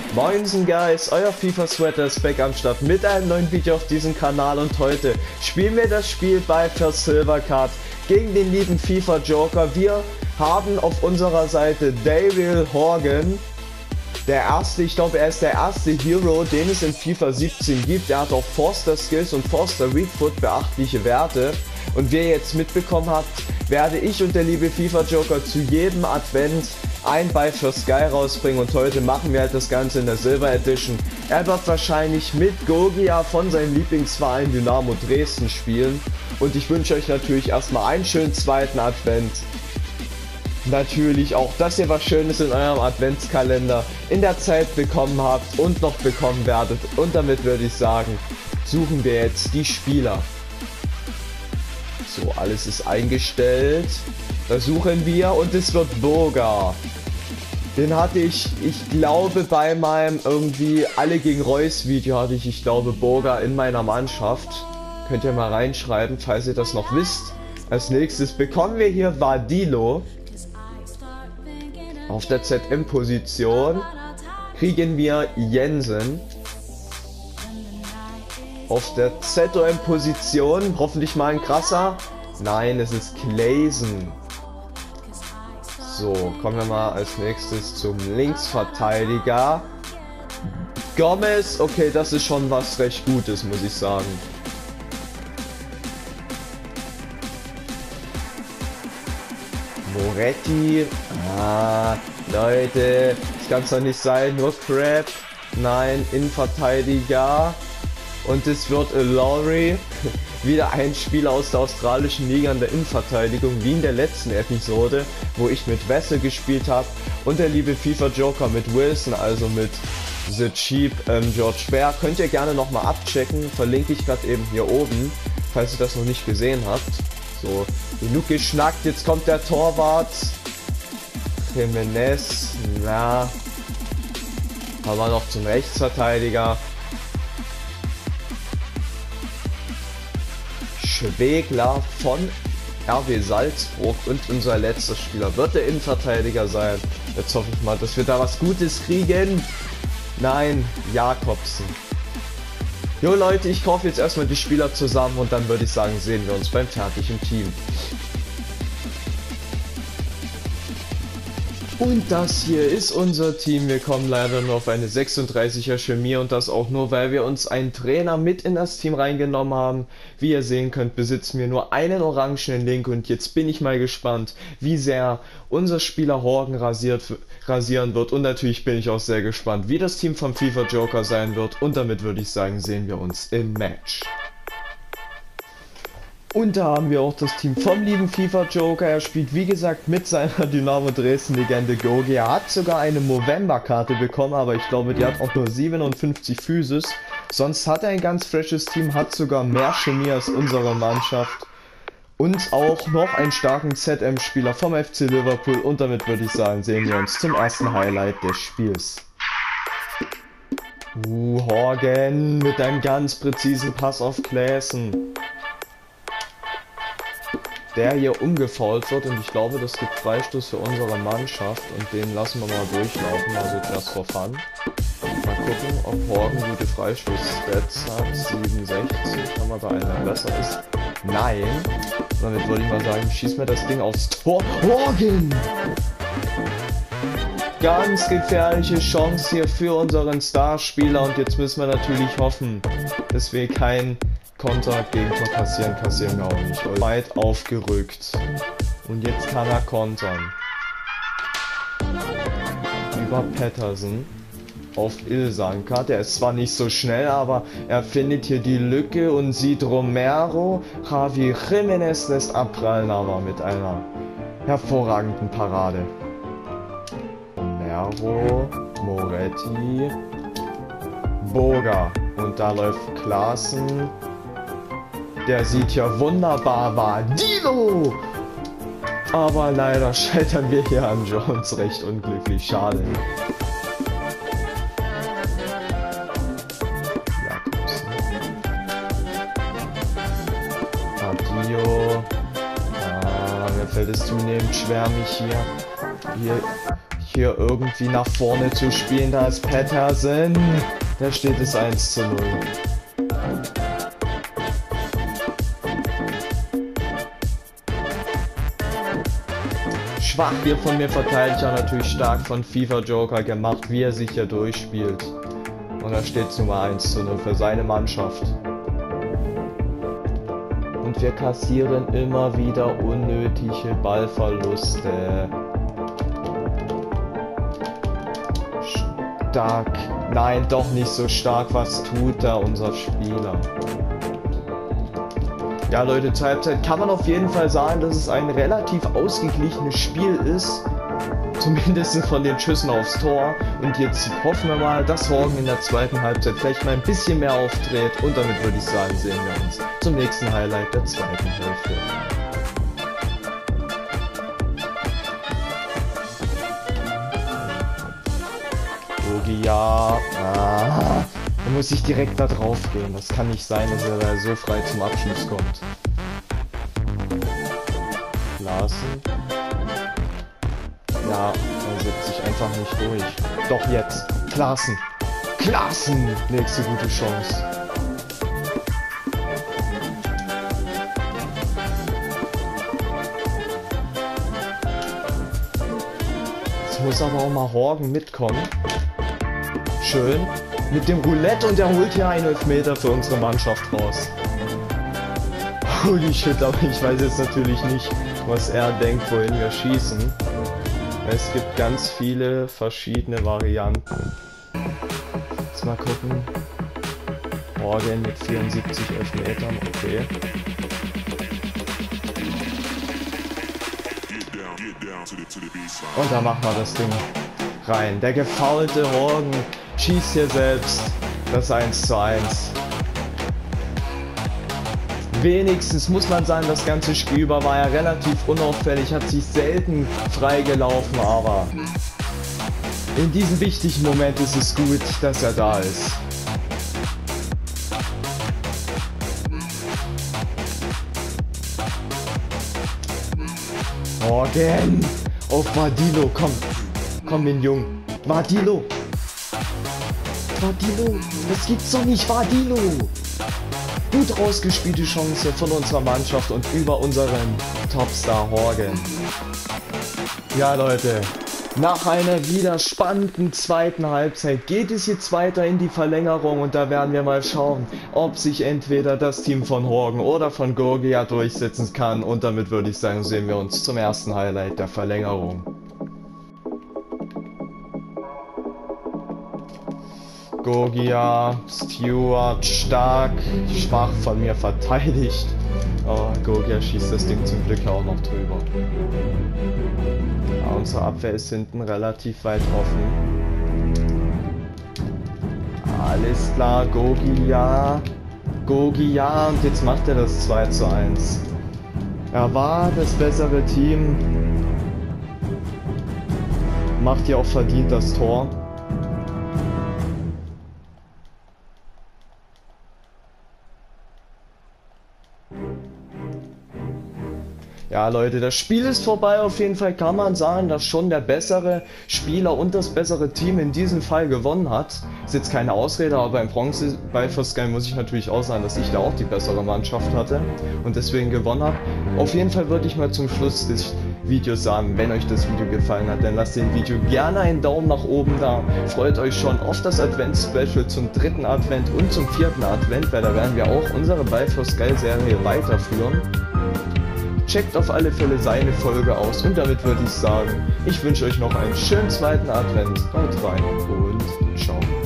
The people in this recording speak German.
Moinsen Guys, euer FIFA Sweater ist back am Start mit einem neuen Video auf diesem Kanal und heute spielen wir das Spiel bei First Silver Card gegen den lieben FIFA Joker. Wir haben auf unserer Seite Daryl Horgan, der erste, ich glaube er ist der erste Hero, den es in FIFA 17 gibt. Er hat auch Forster Skills und Forster Weak Foot beachtliche Werte. Und wie ihr jetzt mitbekommen habt, werde ich und der liebe FIFA Joker zu jedem Advent ein Buy for Sky rausbringen und heute machen wir halt das Ganze in der Silver Edition. Er wird wahrscheinlich mit Gogia von seinem Lieblingsverein Dynamo Dresden spielen und ich wünsche euch natürlich erstmal einen schönen zweiten Advent. Natürlich auch, dass ihr was Schönes in eurem Adventskalender in der Zeit bekommen habt und noch bekommen werdet. Und damit würde ich sagen, suchen wir jetzt die Spieler. So, alles ist eingestellt. Da suchen wir und es wird Burger. Den hatte ich glaube bei meinem irgendwie Alle gegen Reus Video hatte ich glaube Burger in meiner Mannschaft. Könnt ihr mal reinschreiben, falls ihr das noch wisst. Als nächstes bekommen wir hier Vadilo. Auf der ZM-Position kriegen wir Jensen. Auf der ZOM-Position hoffentlich mal ein krasser. Nein, es ist Claesen. So, kommen wir mal als nächstes zum Linksverteidiger. Gomez, okay, das ist schon was recht Gutes, muss ich sagen. Moretti. Leute, das kann es doch nicht sein. Nur Crab. Nein, Innenverteidiger. Und es wird Lowry. Wieder ein Spieler aus der australischen Liga in der Innenverteidigung, wie in der letzten Episode, wo ich mit Wessel gespielt habe. Und der liebe FIFA Joker mit Wilson, also mit The Cheap George Bear. Könnt ihr gerne nochmal abchecken. Verlinke ich gerade eben hier oben, falls ihr das noch nicht gesehen habt. So, genug geschnackt, jetzt kommt der Torwart. Jimenez, na. Haben wir noch zum Rechtsverteidiger. Schwegler von RB Salzburg und unser letzter Spieler wird der Innenverteidiger sein. Jetzt hoffe ich mal, dass wir da was Gutes kriegen. Nein, Jakobsen. Jo Leute, ich kaufe jetzt erstmal die Spieler zusammen und dann würde ich sagen, sehen wir uns beim fertigen Team. Und das hier ist unser Team. Wir kommen leider nur auf eine 36er Chemie und das auch nur, weil wir uns einen Trainer mit in das Team reingenommen haben. Wie ihr sehen könnt, besitzen wir nur einen orangenen Link und jetzt bin ich mal gespannt, wie sehr unser Spieler Horgan rasieren wird und natürlich bin ich auch sehr gespannt, wie das Team vom FIFA Joker sein wird und damit würde ich sagen, sehen wir uns im Match. Und da haben wir auch das Team vom lieben FIFA Joker. Er spielt wie gesagt mit seiner Dynamo Dresden Legende Gogi. Er hat sogar eine Movember-Karte bekommen, aber ich glaube, die hat auch nur 57 Physis. Sonst hat er ein ganz freshes Team, hat sogar mehr Chemie als unsere Mannschaft. Und auch noch einen starken ZM-Spieler vom FC Liverpool. Und damit würde ich sagen, sehen wir uns zum ersten Highlight des Spiels. Horgan mit einem ganz präzisen Pass auf Claesen. Der hier umgefoult wird und ich glaube, das gibt Freistoß für unsere Mannschaft und den lassen wir mal durchlaufen, also just for fun. Mal gucken, ob Horgan gute Freistoß-Stats hat, 67, aber bei einer besser ist. Nein! Damit würde ich mal sagen, schieß mir das Ding aufs Tor. Horgan! Ganz gefährliche Chance hier für unseren Starspieler und jetzt müssen wir natürlich hoffen, dass wir kein Konter gegen Tor kassieren wir auch nicht. Weit aufgerückt. Und jetzt kann er kontern. Über Patterson auf Ilsanker. Der ist zwar nicht so schnell, aber er findet hier die Lücke und sieht Romero. Javi Jimenez lässt abprallen, aber mit einer hervorragenden Parade. Romero, Moretti, Boga. Und da läuft Klaassen. Der sieht ja wunderbar war. Dino! Aber leider scheitern wir hier an Jones recht unglücklich. Schade. Jakobsen. Adio. Mir fällt es zunehmend schwer, mich hier hier irgendwie nach vorne zu spielen. Da ist Pettersen. Da steht es 1:0. Schwach hier von mir verteidigt, ja natürlich stark von FIFA Joker gemacht, wie er sich hier durchspielt. Und da steht es Nummer 1:0 für seine Mannschaft. Und wir kassieren immer wieder unnötige Ballverluste. Stark. Nein, doch nicht so stark. Was tut da unser Spieler? Ja, Leute, zur Halbzeit kann man auf jeden Fall sagen, dass es ein relativ ausgeglichenes Spiel ist. Zumindest von den Schüssen aufs Tor. Und jetzt hoffen wir mal, dass Horgen in der zweiten Halbzeit vielleicht mal ein bisschen mehr aufdreht. Und damit würde ich sagen, sehen wir uns zum nächsten Highlight der zweiten Hälfte. Ja, da muss ich direkt da drauf gehen. Das kann nicht sein, dass er da so frei zum Abschluss kommt. Klaassen. Ja, er setzt sich einfach nicht durch. Doch jetzt. Klaassen. Klaassen! Nächste gute Chance. Jetzt muss aber auch mal Horgen mitkommen. Schön. Mit dem Roulette und er holt hier einen Elfmeter für unsere Mannschaft raus. Holy shit, aber ich weiß jetzt natürlich nicht, was er denkt, wohin wir schießen. Es gibt ganz viele verschiedene Varianten. Jetzt mal gucken. Horgen mit 74 Elfmetern, okay. Und da machen wir das Ding rein. Der gefaulte Horgen schießt hier selbst das 1:1. Wenigstens muss man sagen, das ganze Spiel über war er relativ unauffällig, hat sich selten freigelaufen, aber in diesem wichtigen Moment ist es gut, dass er da ist. Horgen! Auf Vadilo, komm! Komm, den Jungen! Vadilo! Vadilo! Das gibt's doch nicht, Vadilo! Gut rausgespielte Chance von unserer Mannschaft und über unseren Topstar Horgen. Ja, Leute, nach einer wieder spannenden zweiten Halbzeit geht es jetzt weiter in die Verlängerung und da werden wir mal schauen, ob sich entweder das Team von Horgen oder von Gogia durchsetzen kann und damit würde ich sagen, sehen wir uns zum ersten Highlight der Verlängerung. Gogia, Stewart, stark, schwach von mir verteidigt. Aber Gogia schießt das Ding zum Glück auch noch drüber. Ja, unsere Abwehr ist hinten relativ weit offen. Alles klar, Gogia. Gogia und jetzt macht er das 2:1. Er war das bessere Team. Macht ja auch verdient das Tor. Ja, Leute, das Spiel ist vorbei. Auf jeden Fall kann man sagen, dass schon der bessere Spieler und das bessere Team in diesem Fall gewonnen hat. Ist jetzt keine Ausrede, aber beim Bronze bei First Sky muss ich natürlich auch sagen, dass ich da auch die bessere Mannschaft hatte und deswegen gewonnen habe. Auf jeden Fall würde ich mal zum Schluss des Videos sagen, wenn euch das Video gefallen hat, dann lasst dem Video gerne einen Daumen nach oben da. Freut euch schon auf das Advents-Special zum 3. Advent und zum 4. Advent, weil da werden wir auch unsere By First Sky Serie weiterführen. Checkt auf alle Fälle seine Folge aus und damit würde ich sagen, ich wünsche euch noch einen schönen 2. Advent. Haut rein und ciao.